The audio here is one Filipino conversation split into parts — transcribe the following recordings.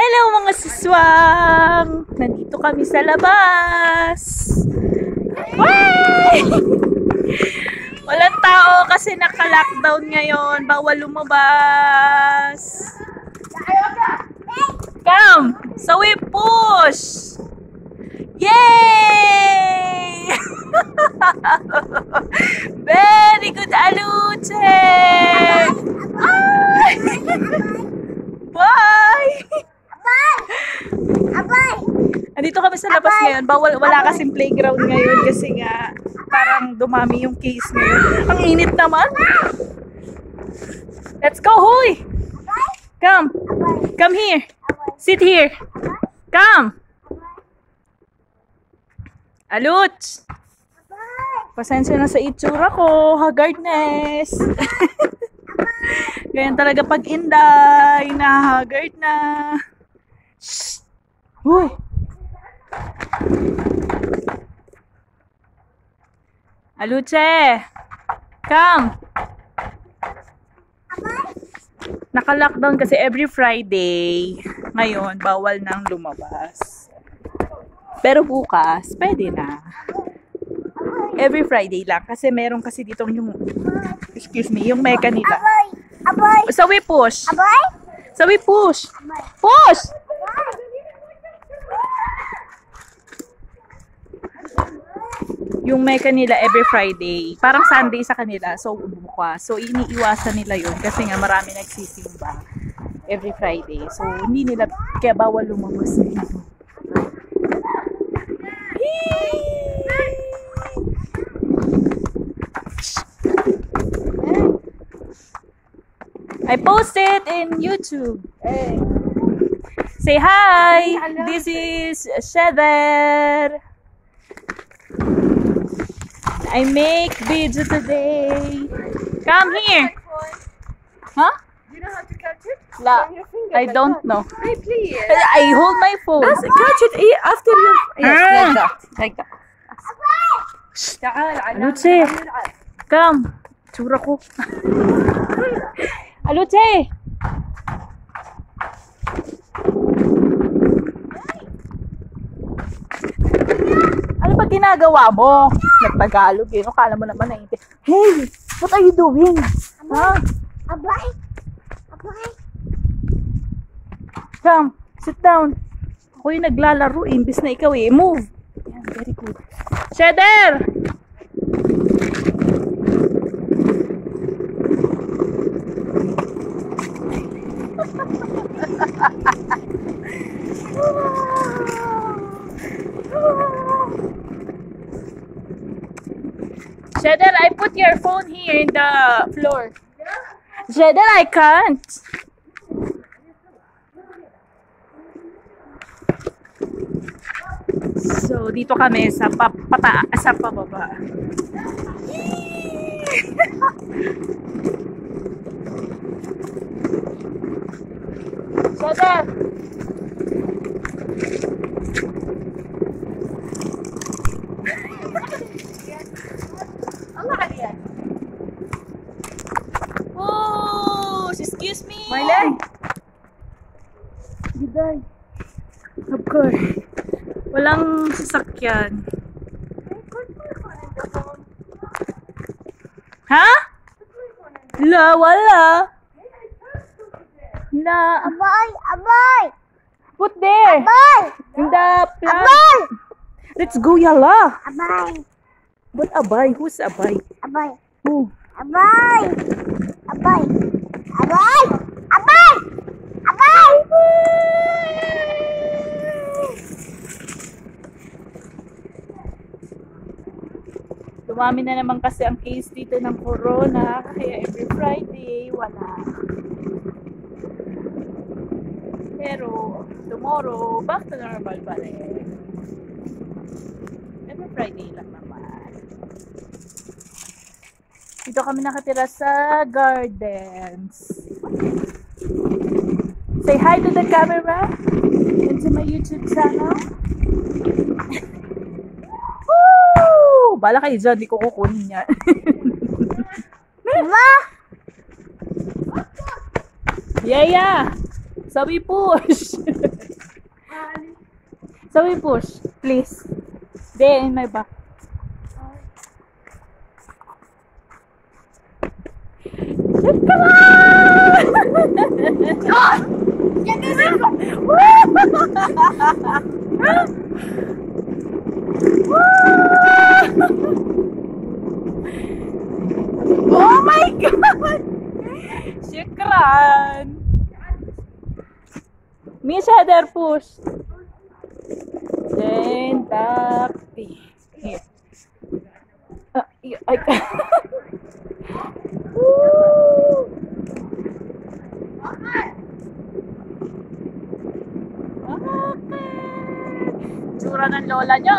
Hello mga siswang! Nandito kami sa labas! Why? Walang tao kasi naka-lockdown ngayon. Bawal lumabas. Come! So we push! Yay! Very good, Aluche! Bye! Andito kami sa labas ngayon. Wala kasing playground ngayon kasi nga parang dumami yung case ngayon. Ang init naman. Let's go, Huy! Come. Come here. Sit here. Come. Aluch! Pasensya na sa itsura ko. Haggardness. Ganyan talaga pag inday. Nahagard na. Shh! Huy! Aluche! Come! Naka-lockdown kasi every Friday. Ngayon, bawal nang lumabas. Pero bukas, pwede na. Every Friday lang. Kasi meron kasi dito yung, excuse me, yung meka nila. So we push. So we push. Push! Yung meka nila every Friday. Parang Sunday sa kanila. So bukas. So iniiwasan nila yun. Kasi nga marami nagsisimba every Friday. So hindi nila, kaya bawal lumabas dito. I posted in YouTube. Hey. Say hi. This is Shether. I make video today. Come here. Huh? Do you know how to catch it? La, I don't know. Hey, please. I hold my phone. Catch it after you. Yes, like that. Like that. Aluche. Come. Tsura ko. Aluche. Ano ba ginagawa mo? Nagtagalog eh. Kala mo naman na hey, what are you doing? Huh? Abay. Come, sit down. Ako yung naglalaro eh. Imbis na ikaw eh. Move. Yan, very good. Shether! Shether, I put your phone here in the floor. Shether, I can't. So, dito kami sa sa pababa. Shether! Oh, excuse me. My leg. Giday. Of course. Walang sasakyan. Ha? La, wala. La. Abay. Put there. Abay. In the plant. Abay. Let's go, yala. Abay. What abay? Who's abay? Abay. Who? Abay. Dumami na naman kasi ang case dito ng corona. Kaya every Friday, wala. Pero, tomorrow, back to normal pa rin. Every Friday lang naman. Dito kami nakatira sa gardens. Say hi to the camera and to my YouTube channel. Woo! Bala kayo dyan, di ko kukunin yan. Ma! Yeah. So we push. So we push, please. There in my back. Come on! Get this in. Oh my God! Shukran! Miss Heather, push. Then, tap. Here. I can't. Woo! Okay. Tsura ng lola nyo.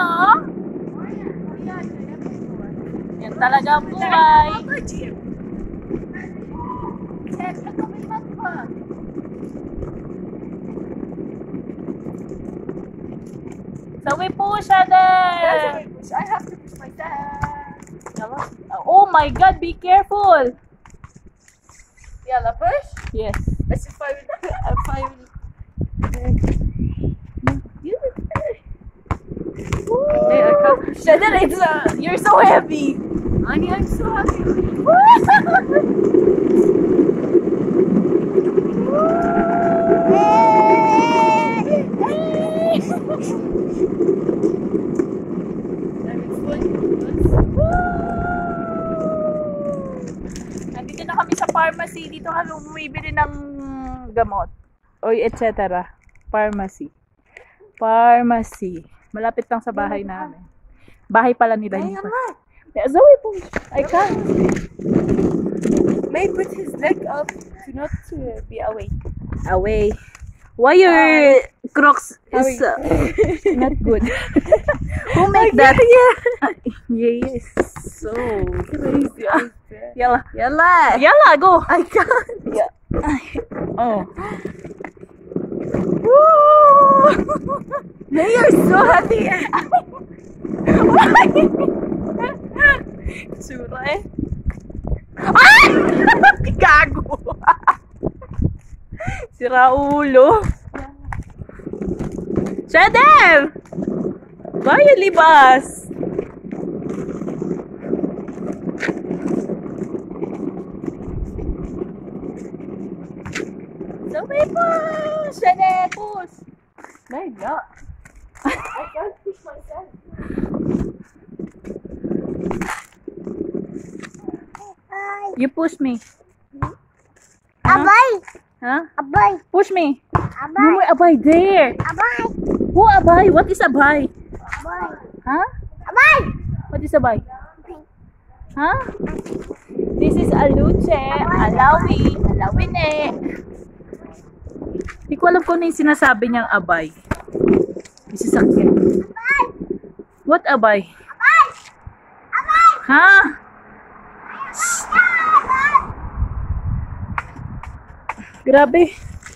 Yan talaga ang buhay. So we push there. I have to push myself. Oh my God, be careful. Yalla, push. Yes. As if I will. Hey, I can't push. Shader, you're so heavy. Annie, I'm so happy. Nandito na kami sa pharmacy. Dito kami bumibili ng gamot. O etc. Pharmacy. Pharmacy. Malapit lang sa bahay namin. Bahay pala nila dito. Zoe, I can't. May put his leg up to not be away. Away. Why your Crocs is not good? Who make that? Yes. So Crazy. Yalla. Yalla. Yalla, go. I can't. Yeah. Oh. Woo! They are so happy. Sura eh. Ay! Gago. Si Raulo. Shader! Baya libas. So may push. Shader, push. No, not. I can't push myself. You push me. Abay. Huh? Abay. Push me. No Abay. more abay there. Abay. Who abay? What is abay? Abay. Huh? Abay. What is abay? Huh? This is aluche, alawi, alawine. Hindi ko alam kung ano yung sinasabi niyang abay. This is sakit. What abay? Abay. Abay. Huh? Grabe.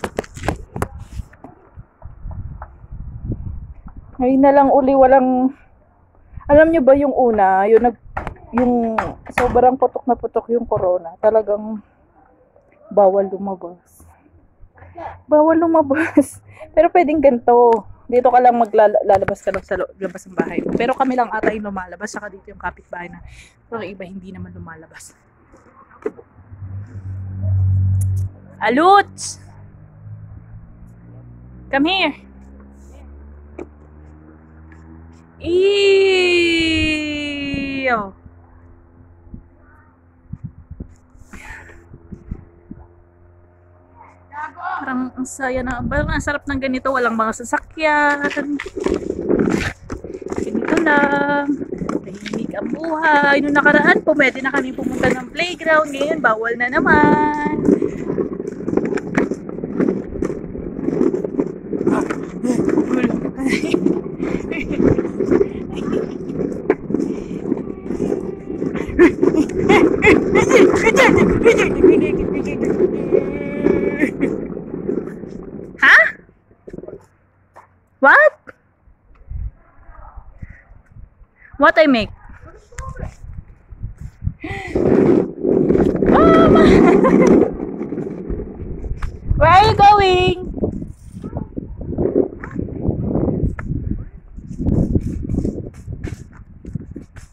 Ngayon na lang uli walang... Alam nyo ba yung una, yung sobrang putok na putok yung corona. Talagang bawal lumabas. Bawal lumabas. Pero pwedeng ganito. Dito ka lang maglalabas ka lang sa labas ng bahay. Pero kami lang ata yung lumalabas. Saka dito yung kapitbahay na. Pero iba hindi naman lumalabas. Alut! Come here. Ew! Parang ang saya na. Parang ang sarap ng ganito. Walang mga sasakyan. Ganito lang. Tahimik ang buhay. Noong nakaraan, pwede na kami pumunta ng playground. Ngayon, bawal na naman. Huh? What? What I make? Mama! Where are you going?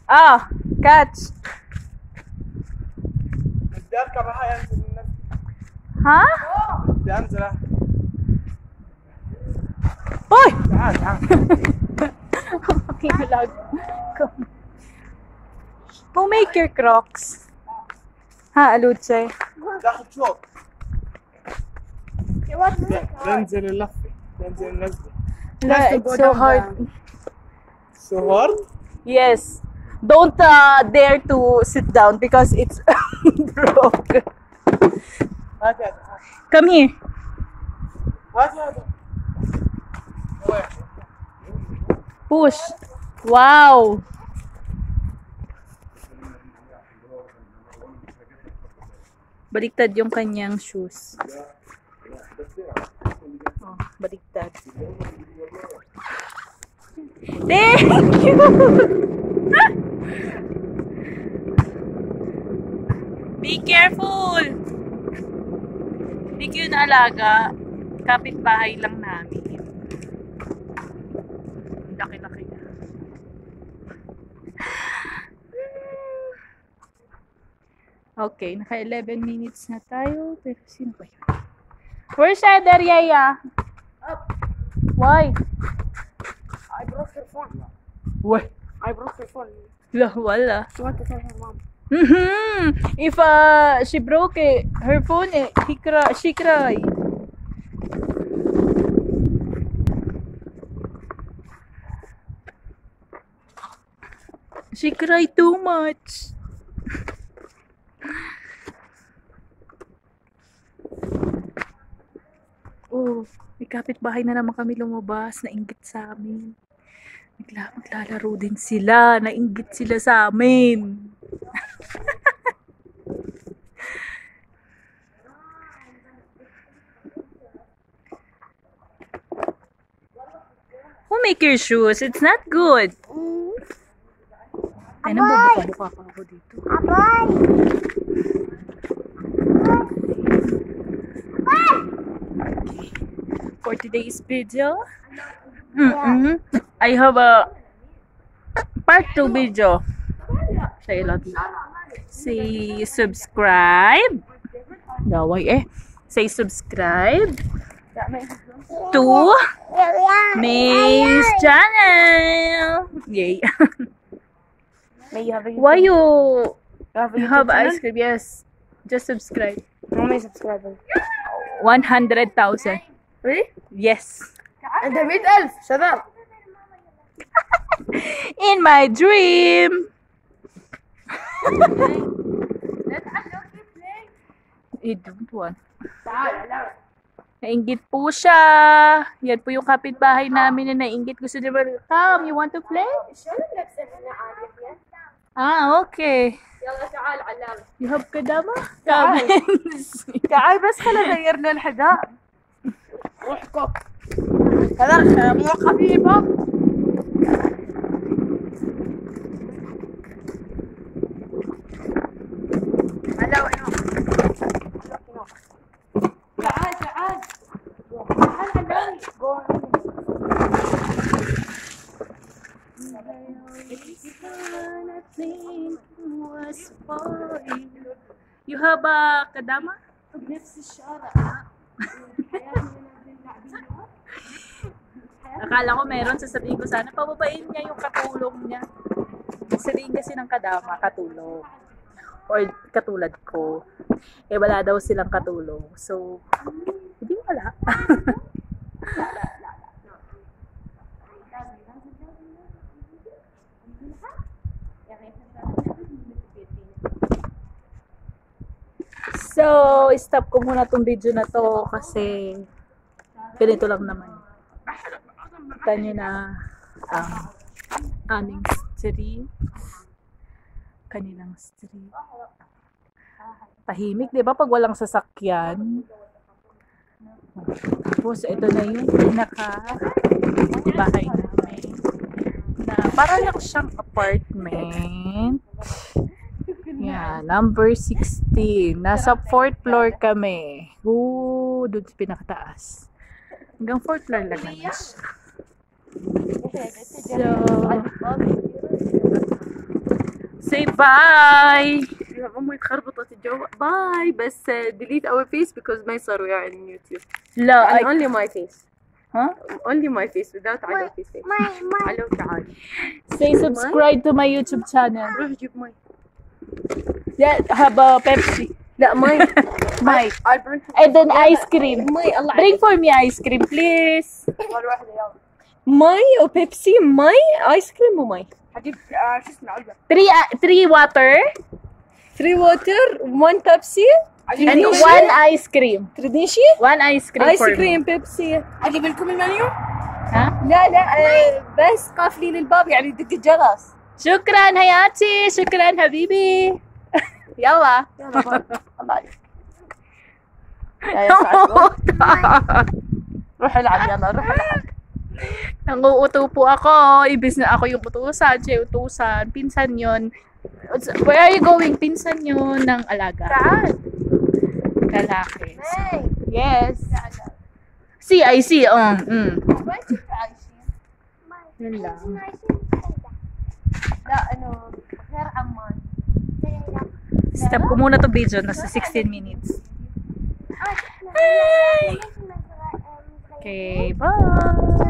Ah, catch. بدي اركب هاي انزل من نفسي. ها؟ بدي انزل. Uy! تعال تعال. Vlog. Who make your Crocs? Ha, Aluche? داخل شوط. بنزل اللفة. بنزل النزلة. No, it's so hard. So hard? Yes. Don't dare to sit down because it's broke. هات هذا. Come here. هات هذا. Push. Wow. Baliktad yung kanyang shoes. Oh, baliktad. Thank you! Be careful! Hindi ko yun alaga. Kapitbahay lang namin. Laki-laki na. Okay, naka 11 minutes na tayo. Pero sino ba yun? Where's Eder, Yaya? Up. Why? I broke her phone. What? I broke her phone. Wala. She want to tell her mom. If she broke her phone, she cry. She cry too much. Oh, may kapitbahay na naman kami lumabas. Nainggit sa amin. Maglalaro din sila. Nainggit sila sa amin. Who make your shoes? It's not good. Ay, nabubuka-buka pa ako dito. Abay! For today's video, I have a part 2 video. Say love you. Say subscribe. Daway eh. Say subscribe to May's channel. Yay. May you have a Why you have a you have YouTube channel? ice cream? Yes. Just subscribe. How many subscribers? 100,000. Really? Yes. And the 100,000. Shut up. In my dream. I don't want. Nainggit po siya. Yan po yung kapitbahay namin na nainggit. Gusto niya ba, come, you want to play? Ah, okay. You have kadama? تعال. Come. تعال بس خلينا غيرنا الحذاء. روح كوك. هذا مو خفيفة. هلا وين؟ تعال تعال. You have a kadama? بنفس الشارع. Akala ko meron, sasabihin ko sana, pababain niya yung katulong niya. Sabihin kasi ng kadama, katulong. Or katulad ko. Eh, wala daw silang katulong. So, hindi wala. So, stop ko muna tong video na to kasi ganito lang naman. Kita nyo na ang aming street. Kanilang street. Tahimik, di ba? Pag walang sasakyan. Tapos, ito na yung bahay namin. Na parang lang siyang apartment. Yan, number 16. Nasa 4th floor kami. Doon sa pinakataas. Hanggang 4th floor lang naman siya. So, Say bye. امي تخربطت الجو. باي بس delete our face because ما يصير we are on YouTube. لا And only my face. Huh? Only my face without علو face. علو تعال. Say subscribe to my YouTube channel. روح جيب مي. Yeah, have a Pepsi. لا مي. Mike. I'll bring And then ice cream. مي الله Bring for me ice cream, please. ولا واحدة يلا. مي وبيبسي مي ايس كريم ومي. حجيب شو اسمه علبة. Three water 3 water 1 بيبسي and one ice cream. تريدين شي؟ One ice cream ايس for me. كريم بيبسي. اجيب لكم المنيو؟ ها؟ لا بس قافلين الباب يعني دق الجرس. شكرا حياتي، شكرا حبيبي. يلا. يلا باي. الله عليك. يا سعد. روح العب يلا روح العب. Nanguuto po ako. Ibis na ako yung utusan. Siya yung utusan. Pinsan yun. Where are you going? Pinsan yun ng alaga. تعال. Lalaki. Hey. Yes. See, I see. وين كنت عايشين؟ Yun lang. لا انه غير عمان. Stop ko muna to video. Nasa 16 minutes. Okay, bye.